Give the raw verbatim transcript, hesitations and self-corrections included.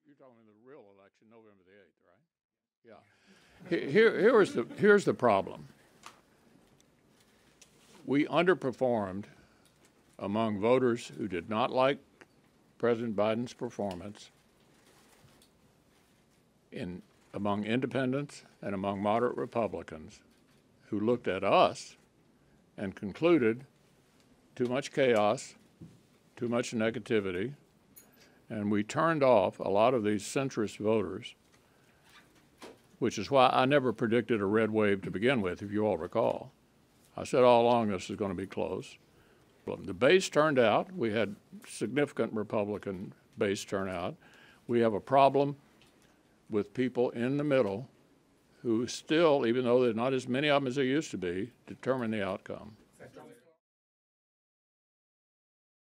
You're talking the real election, November the eighth, right? Yeah. Here, here is the, here's the problem. We underperformed among voters who did not like President Biden's performance, in, among independents and among moderate Republicans who looked at us and concluded too much chaos, too much negativity, and we turned off a lot of these centrist voters, which is why I never predicted a red wave to begin with, if you all recall. I said all along this is going to be close. The base turned out. We had significant Republican base turnout. We have a problem with people in the middle who still, even though there's not as many of them as there used to be, determine the outcome.